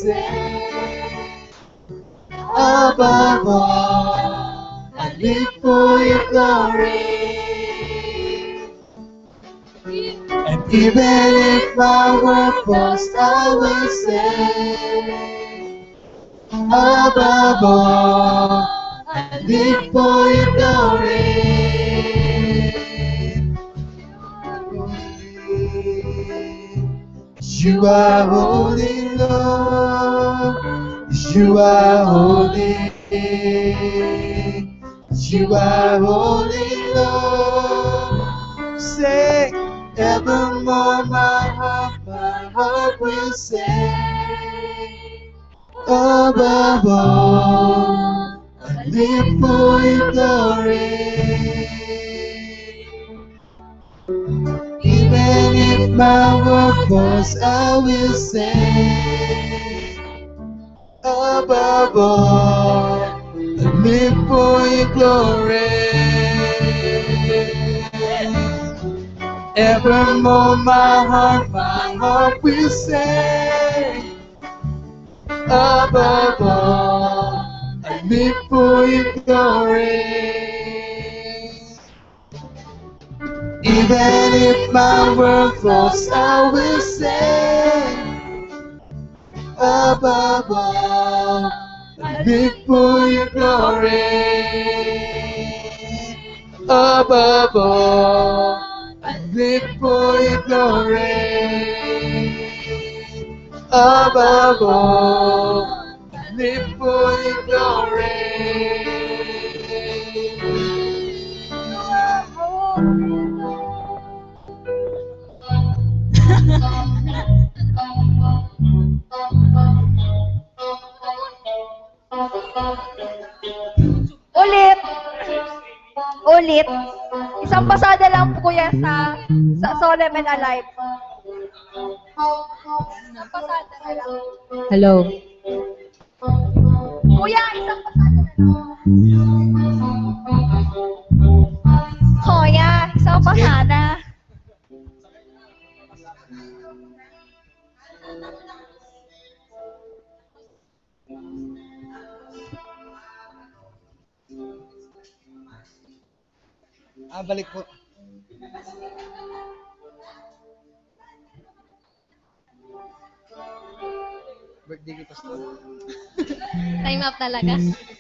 say, above all, I live for your glory. And even if my world falls, I will say, above all, I live for your glory. You are holy, Lord. You are holy. You are holy, Lord. Say, evermore my heart will say, above all, I live for your glory. Even if my world falls, I will say, above all, I live for your glory. Evermore my heart will say, above all, I live for your glory. Even if my world falls, I will say, above all, I live for your glory. Above all, I live for your glory. Above all, I live for your glory. Ulit! Ulit! Isang pasada lang po kuya sa Solemn and Alive. Isang pasada na lang. Hello. Kuya, isang pasada na lang. Kuya, isang pasada. Balik po. Birthday ni Pastor. Time up talaga.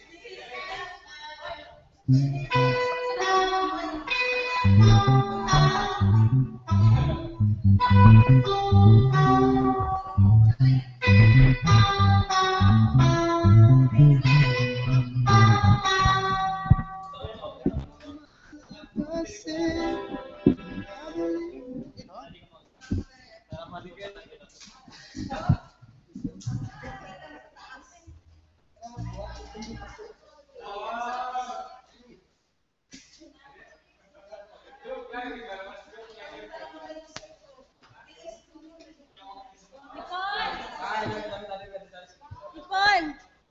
Ipon!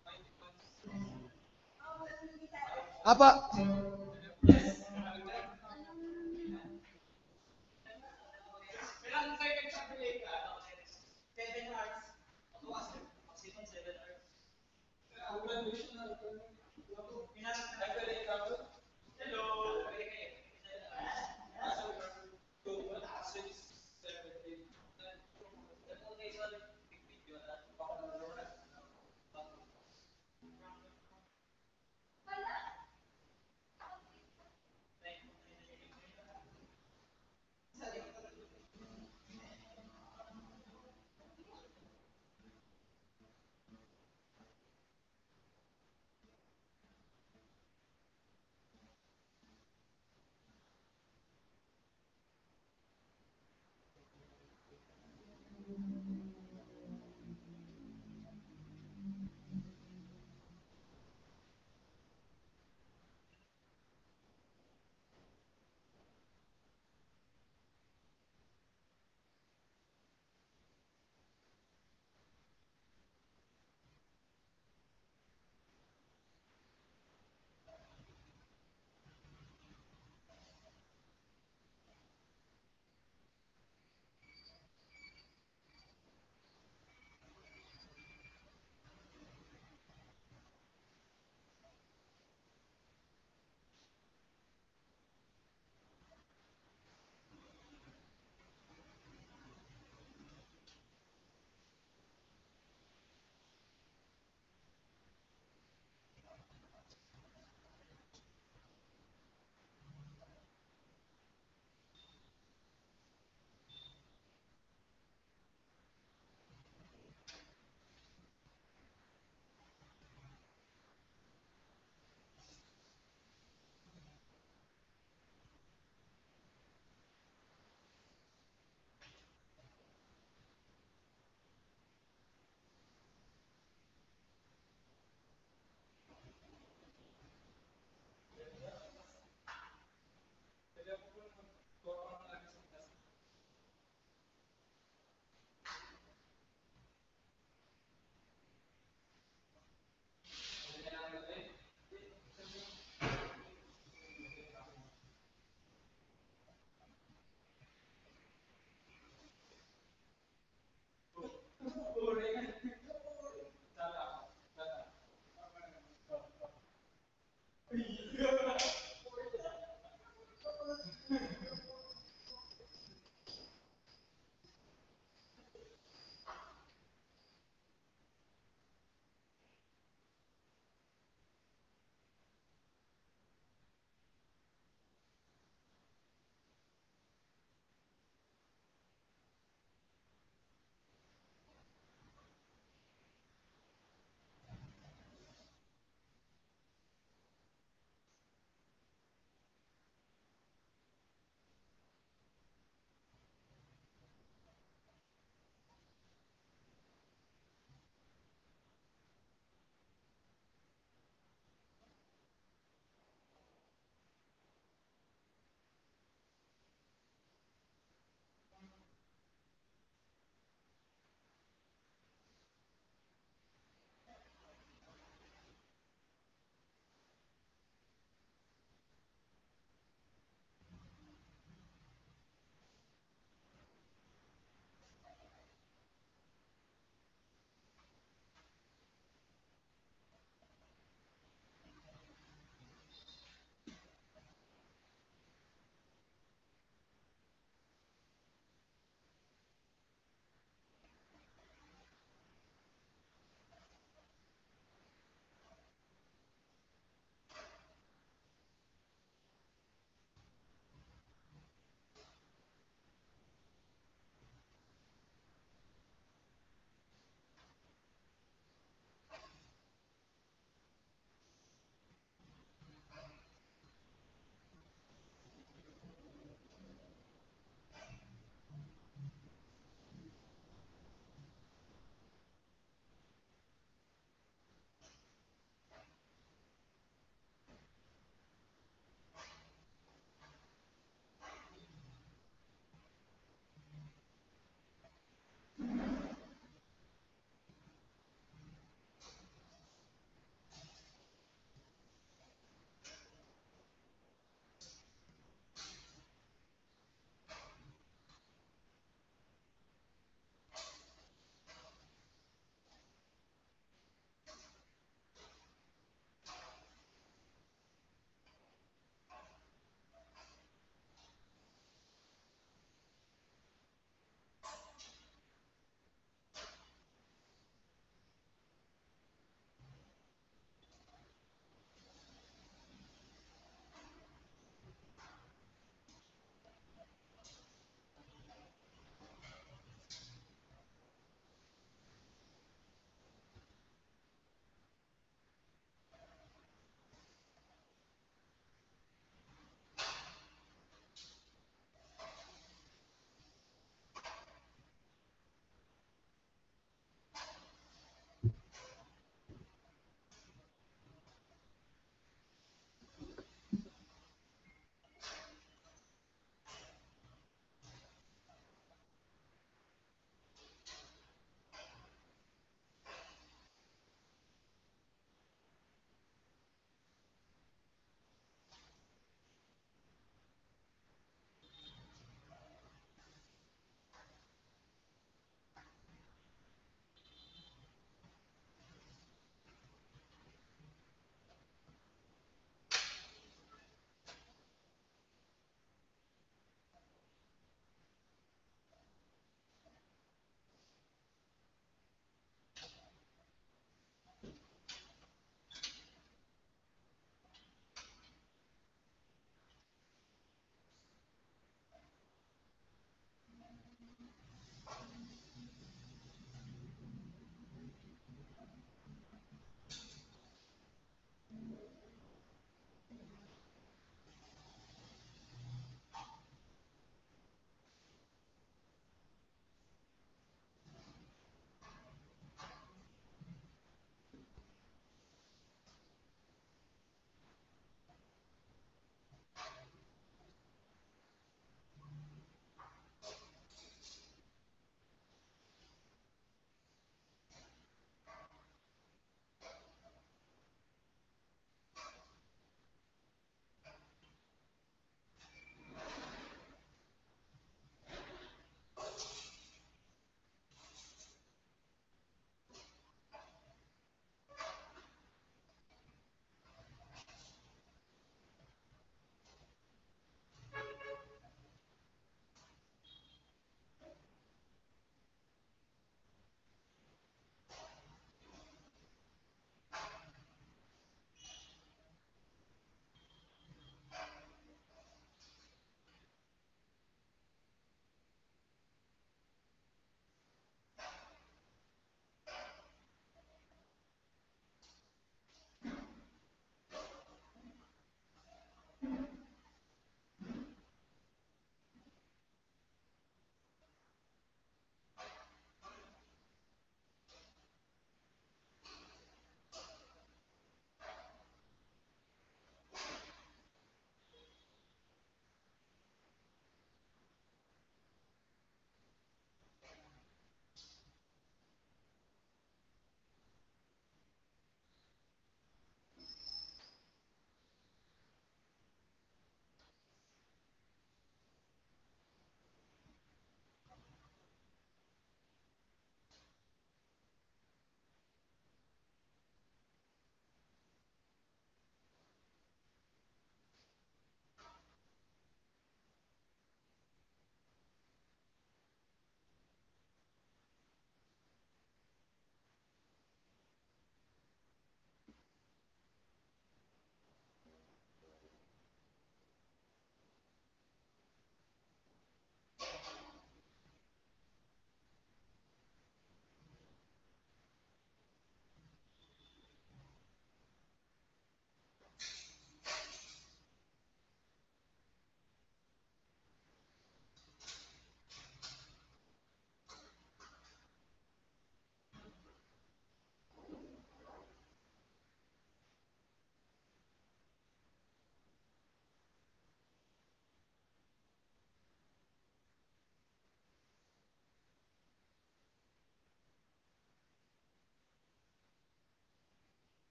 Apa?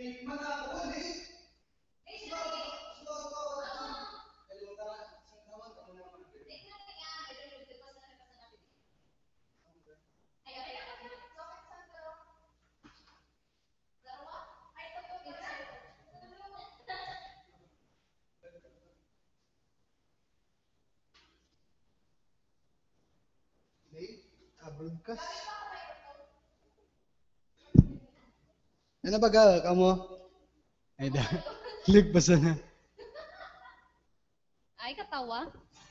Broadcast. Ano ba ka? Kamu? Ay da. Ligpasan na. Ay, katawa.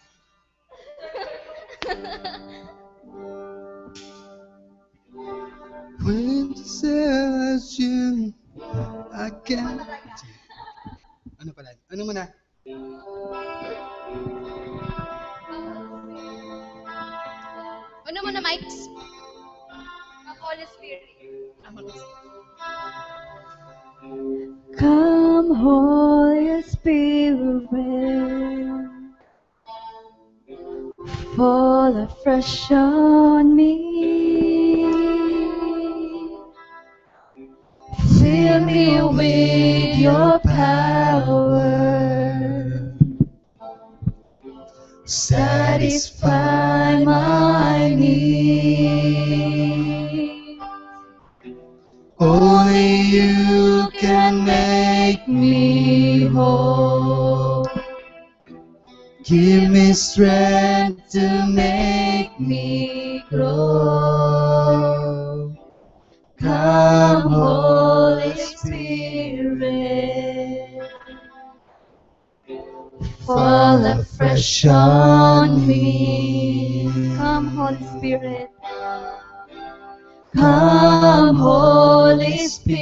When to says you, I can't. Ano pala? Ano muna? Ano mo na, Mikes? Holy Spirit. Come, Holy Spirit, fall afresh on me. Fill me with your power. Satisfy my need. Only you can make me whole. Give me strength to make me grow. Come, Holy Spirit, fall afresh on me. Come, Holy Spirit. Come, Holy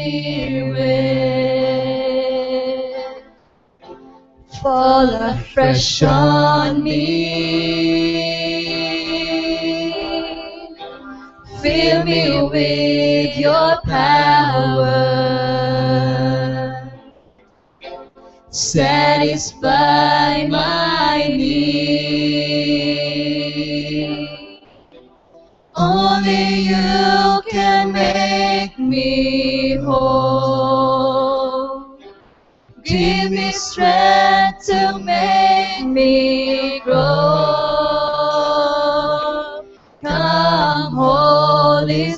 Spirit, fall afresh on me. Fill me with your power. Satisfy my need. Only you can make me whole. Give me strength to make me grow. Come, Holy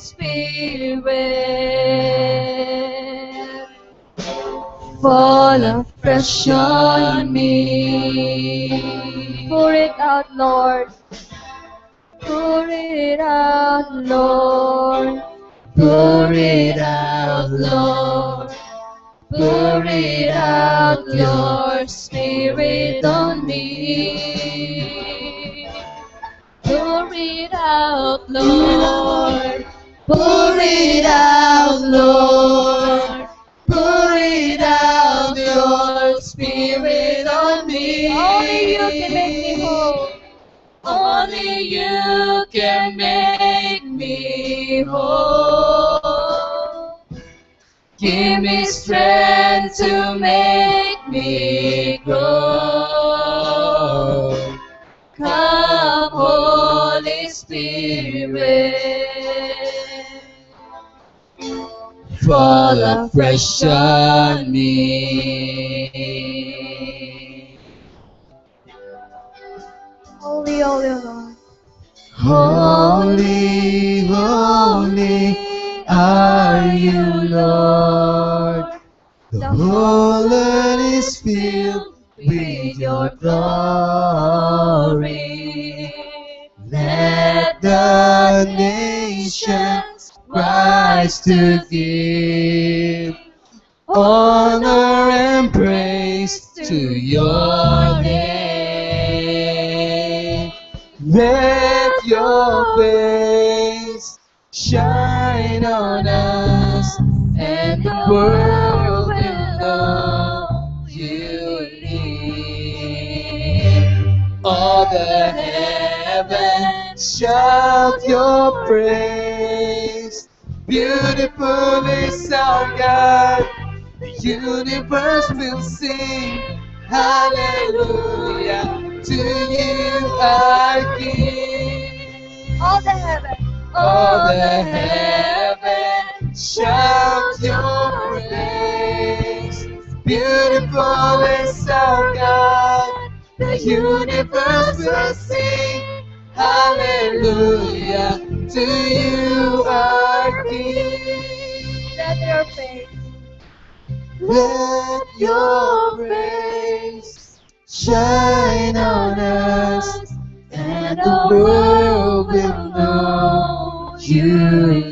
Spirit, fall afresh on me. Pour it out, Lord. Pour it out, Lord. Pour it out, Lord. Pour it out, your Spirit on me. Pour it out, Lord. Pour it out, Lord. Pour it out, your Spirit on me. Only you can make me whole. Only you can make me whole. Give me strength to make me grow. Come, Holy Spirit, fall afresh on me. Holy, holy, Lord. Holy, holy are you, Lord. The whole earth is filled with your glory. Let the nations rise to give honor and praise to your name. Let your face shine on us, and the world will know you live. All the heavens shout your praise. Beautiful is our God. The universe will sing hallelujah to you, our King. All the heaven. All the heavens shout your praise. Beautiful is our God. The universe will sing hallelujah to you, our King. Let your faith. Let your praise shine on us, and the world will know you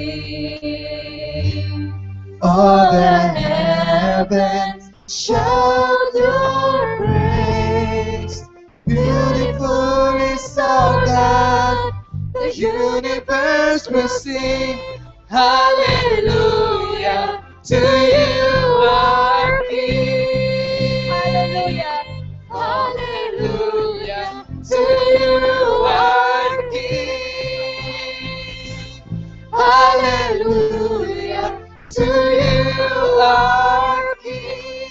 live. All the heavens shout your praise. Beautiful is our God. The universe will sing hallelujah to you, our King. Hallelujah. Hallelujah to you, our King. Hallelujah to you, our King.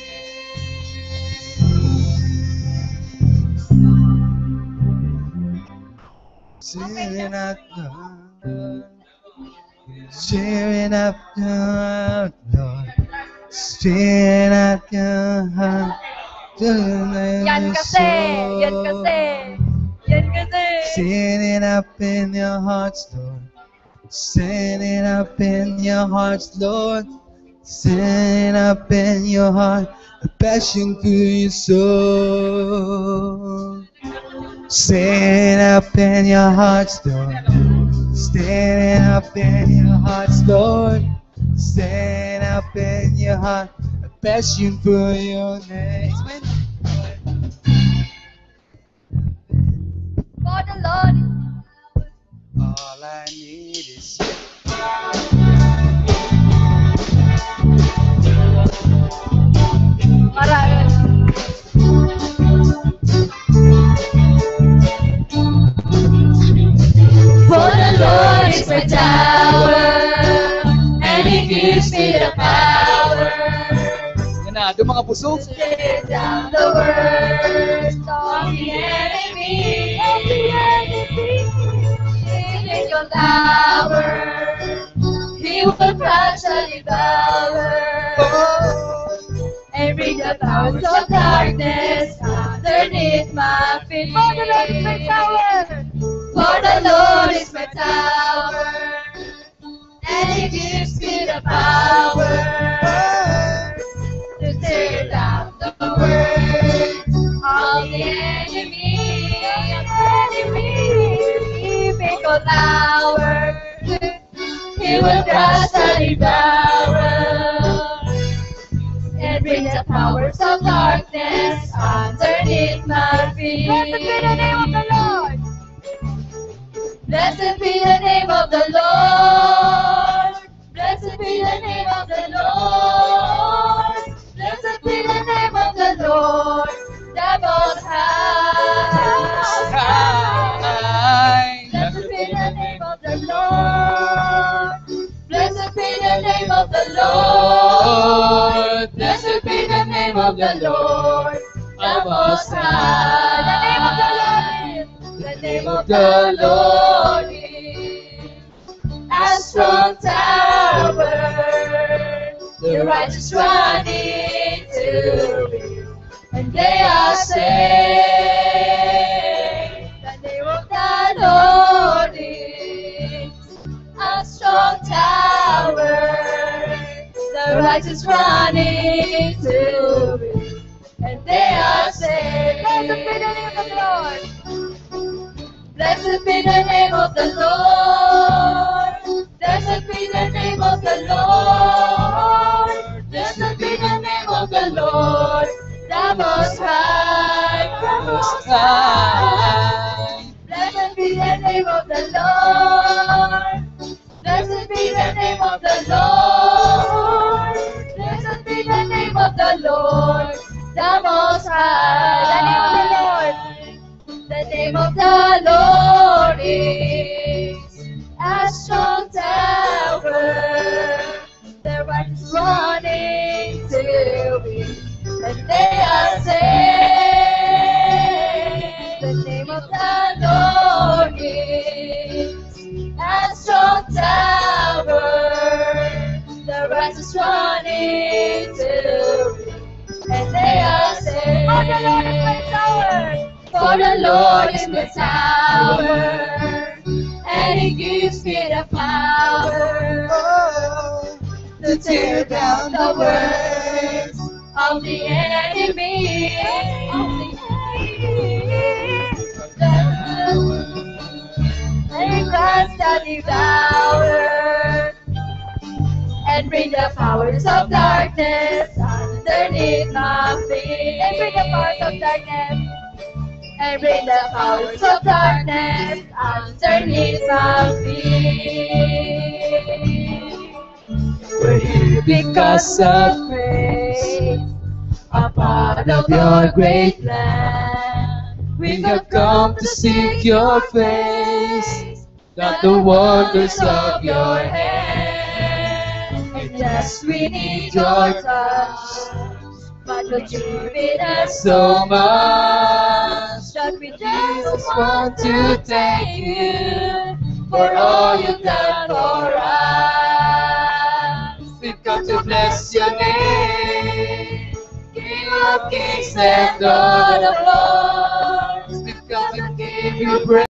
Cheering up the cheering up the Lord, cheering up your heart. Yan kasi. Yan kasi. Yan kasi. Send it up in your hearts, Lord. Send it up in your hearts, Lord. Send it up in your heart, a passion for your soul. Stand up in your hearts, Lord. Stand up in your hearts, Lord. Stand up in your heart, a passion for your name. For the Lord. All I need is you. For the Lord is my tower, and He gives me the power Yan na, doon mga busog. to tear down the worst of the enemy. In your tower, He will crush and devour and bring the powers of darkness underneath my feet. For the Lord is my tower. For the Lord is my tower, and He gives me the power to tear down the works of the enemy. He make a tower, He will crush and devour, and bring the powers of darkness underneath my feet. Blessed be the name of the Lord. Blessed be the name of the Lord. Blessed be the name of the Lord. The Most High. Blessed be the name of the Lord. Blessed be the name of the Lord. Blessed be the name of the Lord. The Most High. The name of the Lord is a strong tower. The righteous run into it, and they are saved. The name of the Lord is a strong tower. The righteous run into it, and they are saved. Blessed be the name of the Lord. Blessed be the name of the Lord. Blessed be the name of the Lord. The Most High. The Most High. Blessed be the name of the Lord. Blessed be the name of the Lord. Blessed be the name of the Lord. The Most High. The name of the Lord is a strong tower. The righteous run into it, and they are saved. The name of the Lord is a strong tower. The righteous run into it, and they For the Lord is my tower, and He gives me the power to tear down the works of the enemy. And cast that devour and bring the powers of darkness underneath my feet. And bring the powers of darkness. And bring the powers of darkness underneath my feet. We're here Because of grace, a part of your great plan. We have come to seek your face, not the wonders of your hand. And yes, we need your touch, but would you give it us So much, that we Jesus just want to thank you for all you've done for us. We've come to bless your name, King of kings and Lord of lords. we've come to give you praise.